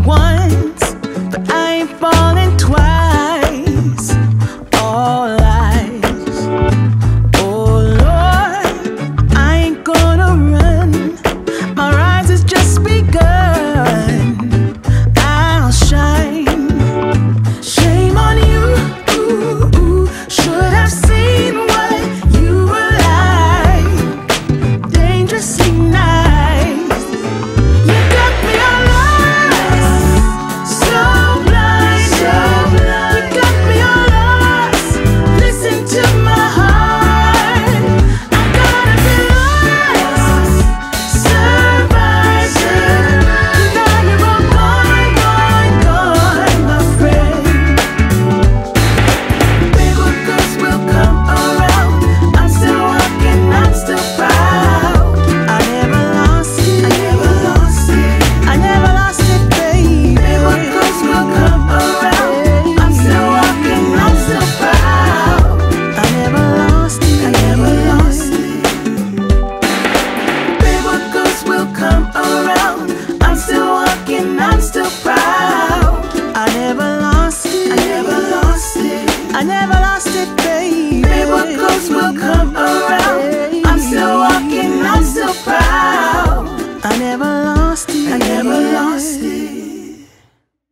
once, but I ain't falling twice. All lies. Oh Lord, I ain't gonna run. My rise has just begun. I'll shine. Shame on you. Should have seen what you were like. Dangerously nice. You got me all lost, so blind, so blind. You got me all lost. Listen to my heart. I gotta be lost, survive, survive. Now you're all gone, gone, gone, my friend. Bigger girls will come around. I'm still walking, I'm still proud. I never lost it, I never lost it, I never lost it, baby. Bigger girls will come around. I'm still walking, I'm still proud. I never lost it, I never lost it. Bigger girls will come around. I'm still walking, I'm still proud. I never lost it, I never lost it, I never lost it, baby. Bigger girls will come